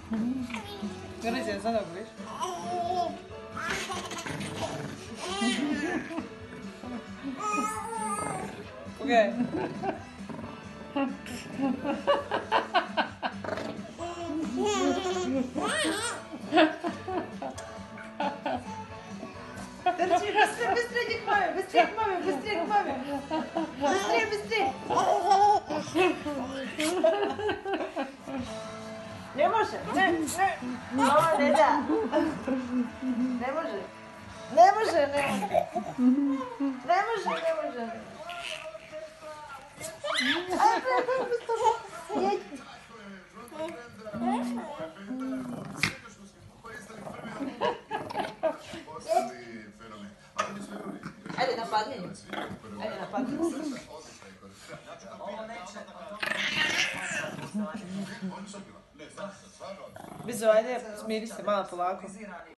Grli se za nogu, viš? Pogledaj. Trči, bыстрее к маме, быстрее к маме, быстрее к маме. Быстрее, быстрее. Не može, ne. Mama ne da. Ne može. Ne može, ne može. Ne može, ne može. Ajde, napadni nju. Ajde, napadni nju. Bizo, ajde, smiri se malo polako.